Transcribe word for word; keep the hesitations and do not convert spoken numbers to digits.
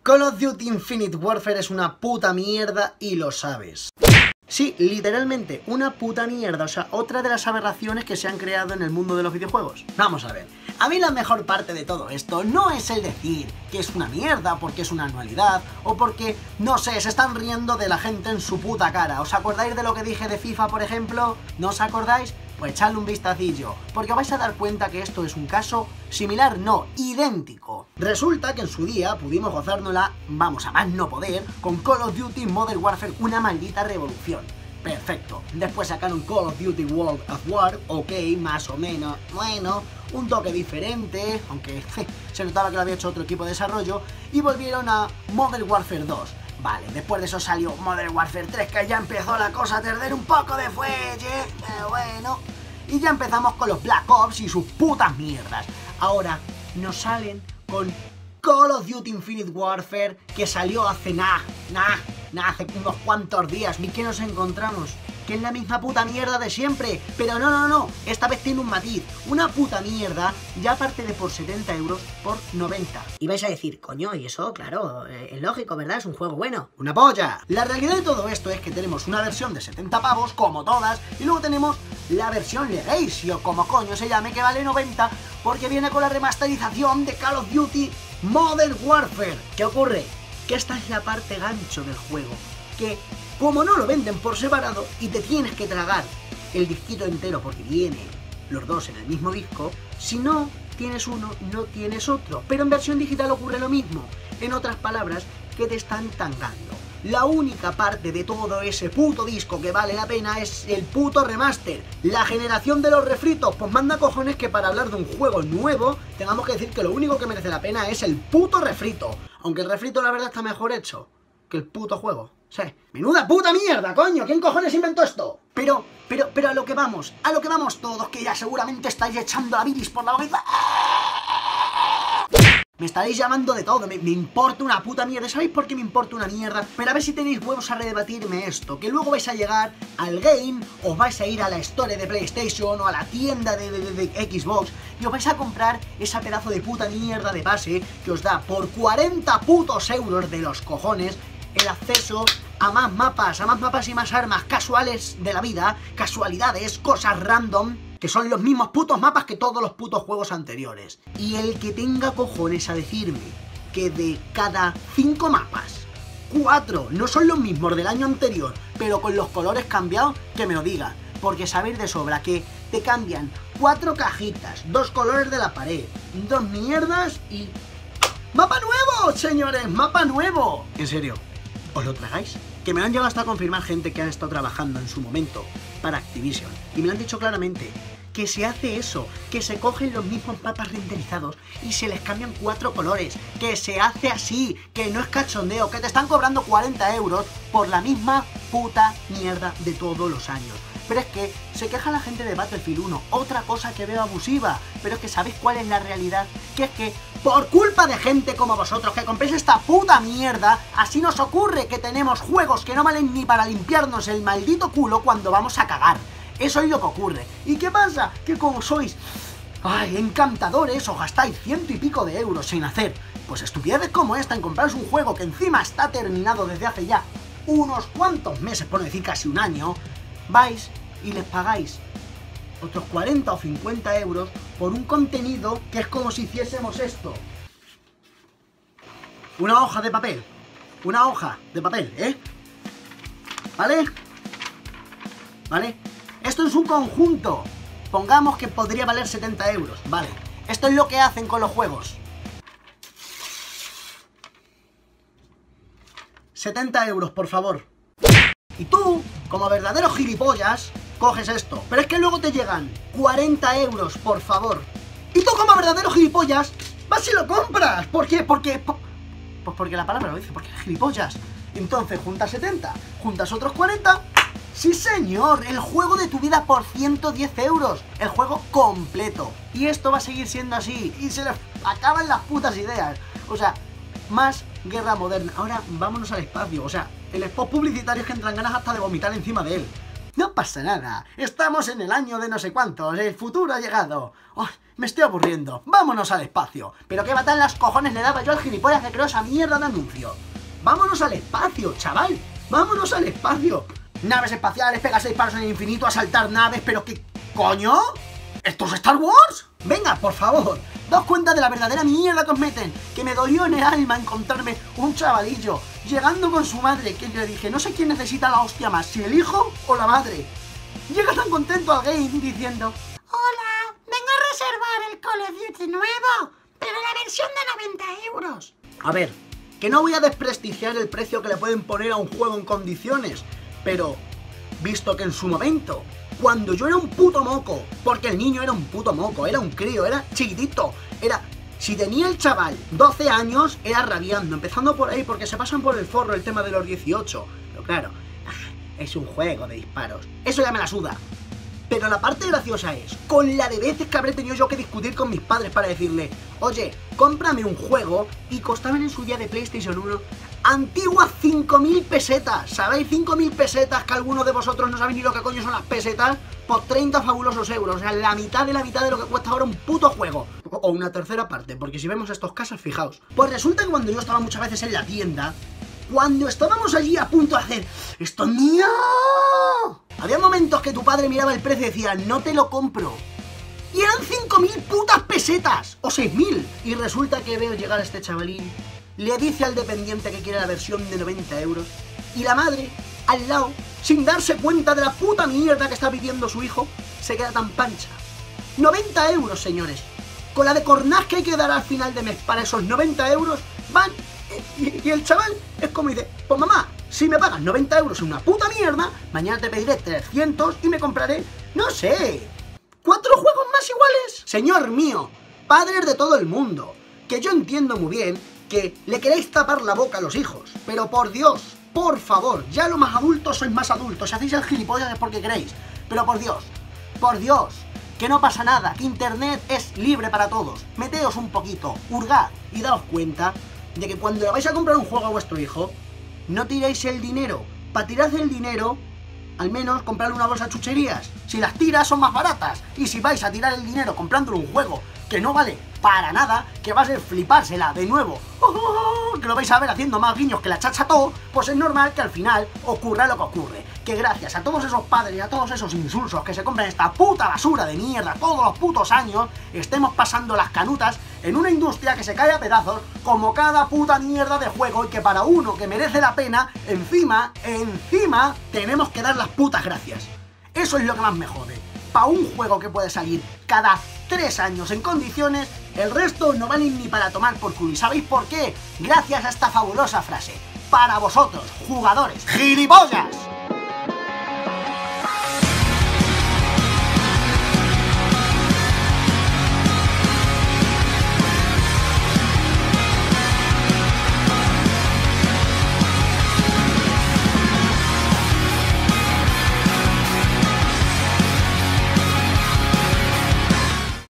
Call of Duty Infinite Warfare es una puta mierda y lo sabes. Sí, literalmente, una puta mierda, o sea, otra de las aberraciones que se han creado en el mundo de los videojuegos. Vamos a ver, a mí la mejor parte de todo esto no es el decir que es una mierda porque es una anualidad, o porque, no sé, se están riendo de la gente en su puta cara. ¿Os acordáis de lo que dije de FIFA, por ejemplo? ¿No os acordáis? Pues echadle un vistacillo, porque os vais a dar cuenta que esto es un caso similar, no, idéntico. Resulta que en su día pudimos gozárnosla, vamos, a más no poder, con Call of Duty Modern Warfare, una maldita revolución. Perfecto. Después sacaron Call of Duty World of War, ok, más o menos, bueno, un toque diferente, aunque je, se notaba que lo había hecho otro equipo de desarrollo, y volvieron a Modern Warfare dos. Vale, después de eso salió Modern Warfare tres, que ya empezó la cosa a perder un poco de fuelle, pero bueno. Y ya empezamos con los Black Ops y sus putas mierdas. Ahora nos salen con Call of Duty Infinite Warfare, que salió hace nada, nada, nada, hace unos cuantos días. ¿Y qué nos encontramos? Que es la misma puta mierda de siempre. Pero no, no, no, esta vez tiene un matiz. Una puta mierda, ya aparte de por setenta euros, por noventa. Y vais a decir, coño, y eso, claro, eh, es lógico, ¿verdad? Es un juego bueno. ¡Una polla! La realidad de todo esto es que tenemos una versión de setenta pavos, como todas, y luego tenemos la versión Legacy, o como coño se llame, que vale noventa, porque viene con la remasterización de Call of Duty Modern Warfare. ¿Qué ocurre? Que esta es la parte gancho del juego, que como no lo venden por separado y te tienes que tragar el disquito entero porque vienen los dos en el mismo disco, si no tienes uno, no tienes otro. Pero en versión digital ocurre lo mismo. En otras palabras, que te están tangando. La única parte de todo ese puto disco que vale la pena es el puto remaster. La generación de los refritos, pues manda cojones que para hablar de un juego nuevo tengamos que decir que lo único que merece la pena es el puto refrito. Aunque el refrito la verdad está mejor hecho que el puto juego. O sea, menuda puta mierda, coño, ¿quién cojones inventó esto? Pero, pero, pero a lo que vamos, a lo que vamos todos, que ya seguramente estáis echando la bilis por la boca. Me estaréis llamando de todo, me, me importa una puta mierda. ¿Sabéis por qué me importa una mierda? Pero a ver si tenéis huevos a redebatirme esto. Que luego vais a llegar al game, os vais a ir a la store de PlayStation o a la tienda de, de, de, de Xbox y os vais a comprar esa pedazo de puta mierda de base que os da por cuarenta putos euros de los cojones el acceso a más mapas, a más mapas y más armas casuales de la vida, casualidades, cosas random, que son los mismos putos mapas que todos los putos juegos anteriores. Y el que tenga cojones a decirme que de cada cinco mapas, cuatro no son los mismos del año anterior, pero con los colores cambiados, que me lo diga. Porque sabéis de sobra que te cambian cuatro cajitas, dos colores de la pared, dos mierdas y... ¡mapa nuevo, señores! ¡Mapa nuevo! En serio, ¿os lo tragáis? Que me lo han llegado hasta a confirmar gente que ha estado trabajando en su momento para Activision. Y me lo han dicho claramente, que se hace eso, que se cogen los mismos mapas renderizados y se les cambian cuatro colores, que se hace así, que no es cachondeo, que te están cobrando cuarenta euros por la misma puta mierda de todos los años. Pero es que se queja la gente de Battlefield uno, otra cosa que veo abusiva, pero es que ¿sabéis cuál es la realidad? Que es que por culpa de gente como vosotros que compréis esta puta mierda, así nos ocurre que tenemos juegos que no valen ni para limpiarnos el maldito culo cuando vamos a cagar. Eso es lo que ocurre. ¿Y qué pasa? Que como sois ay, encantadores, os gastáis ciento y pico de euros sin hacer pues estupideces como esta en compraros un juego que encima está terminado desde hace ya unos cuantos meses, por no decir casi un año, vais y les pagáis otros cuarenta o cincuenta euros por un contenido que es como si hiciésemos esto. Una hoja de papel. Una hoja de papel, ¿eh? ¿Vale? ¿Vale? Esto es un conjunto. Pongamos que podría valer setenta euros. Vale. Esto es lo que hacen con los juegos. setenta euros, por favor. Y tú, como verdadero gilipollas, coges esto. Pero es que luego te llegan cuarenta euros, por favor. Y tú, como verdadero gilipollas, vas y lo compras. ¿Por qué? Porque... Pues porque la palabra lo dice, porque eres gilipollas. Entonces juntas setenta, juntas otros cuarenta... ¡Sí, señor! El juego de tu vida por ciento diez euros. El juego completo. Y esto va a seguir siendo así. Y se les acaban las putas ideas. O sea, más guerra moderna. Ahora vámonos al espacio. O sea, el spot publicitario es que entran ganas hasta de vomitar encima de él. No pasa nada. Estamos en el año de no sé cuántos. El futuro ha llegado. Oh, Me estoy aburriendo. Vámonos al espacio. Pero qué batan las cojones le daba yo al gilipollas que creó esa mierda de anuncio. Vámonos al espacio, chaval. Vámonos al espacio. Naves espaciales, pega seis palos en el infinito, asaltar naves, pero ¿qué coño? ¿Esto es Star Wars? Venga, por favor, daos cuenta de la verdadera mierda que os meten. Que me dolió en el alma encontrarme un chavalillo llegando con su madre, que le dije, no sé quién necesita la hostia más, si el hijo o la madre. Llega tan contento al game diciendo, hola, vengo a reservar el Call of Duty nuevo, pero la versión de noventa euros. A ver, que no voy a desprestigiar el precio que le pueden poner a un juego en condiciones, pero visto que en su momento, cuando yo era un puto moco, porque el niño era un puto moco, era un crío, era chiquitito, era... Si tenía el chaval doce años, era rabiando, empezando por ahí, porque se pasan por el forro el tema de los dieciocho. Pero claro, es un juego de disparos, eso ya me la suda. Pero la parte graciosa es, con la de veces que habré tenido yo que discutir con mis padres para decirle, oye, cómprame un juego, y costaban en su día de PlayStation uno antiguas cinco mil pesetas. ¿Sabéis? cinco mil pesetas, que algunos de vosotros no sabéis ni lo que coño son las pesetas, por treinta fabulosos euros. O sea, la mitad de la mitad de lo que cuesta ahora un puto juego. O una tercera parte, porque si vemos estos casos, fijaos. Pues resulta que cuando yo estaba muchas veces en la tienda, cuando estábamos allí a punto de hacer ¡esto es mío!, había momentos que tu padre miraba el precio y decía, no te lo compro. Y eran cinco mil putas pesetas, o seis mil. Y resulta que veo llegar a este chavalín, le dice al dependiente que quiere la versión de noventa euros, y la madre, al lado, sin darse cuenta de la puta mierda que está pidiendo su hijo, se queda tan pancha. noventa euros, señores. Con la de cornaz que hay que dar al final de mes para esos noventa euros, van... Y, y el chaval es como dice, pues mamá, si me pagas noventa euros en una puta mierda, mañana te pediré trescientos y me compraré, no sé, ¿cuatro juegos más iguales? Señor mío, padres de todo el mundo, que yo entiendo muy bien que le queréis tapar la boca a los hijos, pero por Dios, por favor, ya los más adultos sois más adultos, si hacéis el gilipollas es porque queréis, pero por Dios, por Dios, que no pasa nada, que internet es libre para todos, meteos un poquito, hurgad y daos cuenta de que cuando le vais a comprar un juego a vuestro hijo, no tiréis el dinero. Para tirar el dinero, al menos comprarle una bolsa de chucherías. Si las tiras son más baratas. Y si vais a tirar el dinero comprándole un juego que no vale para nada, que va a ser flipársela de nuevo, oh, que lo vais a ver haciendo más guiños que la chacható, pues es normal que al final ocurra lo que ocurre. Que gracias a todos esos padres y a todos esos insulsos que se compran esta puta basura de mierda todos los putos años, estemos pasando las canutas en una industria que se cae a pedazos como cada puta mierda de juego, y que para uno que merece la pena, encima, encima, tenemos que dar las putas gracias. Eso es lo que más me jode. Para un juego que puede salir cada tres años en condiciones, el resto no valen ni para tomar por culo. ¿Y sabéis por qué? Gracias a esta fabulosa frase. Para vosotros, jugadores, ¡gilipollas!